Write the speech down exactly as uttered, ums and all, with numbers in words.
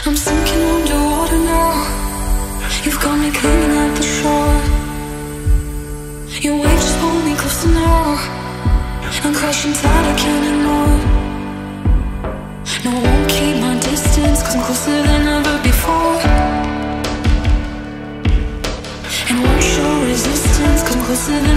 I'm sinking underwater now. You've got me clinging at the shore. Your waves just pull me closer now. I'm crashing tight, I can't ignore. No, I won't keep my distance, cause I'm closer than ever before. And won't show resistance, cause I'm closer than